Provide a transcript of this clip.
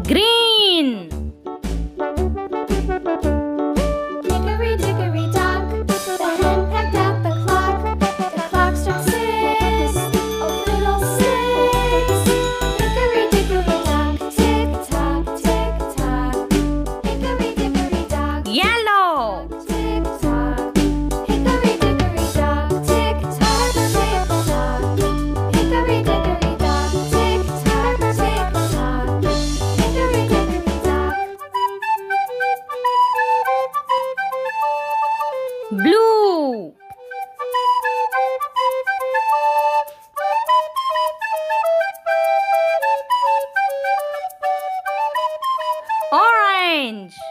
Green. Hickory dickory dock, the hen pecked at the clock. The clock struck 6, oh little 6. Hickory dickory dock, tick tock, tick tock. Hickory dickory dock, Yellow. tick tock. Hickory dickory dock, tick tock, tick tock. Hickory dickory dock, tick tock, tick tock. Hickory dickory dock. Blue. Orange.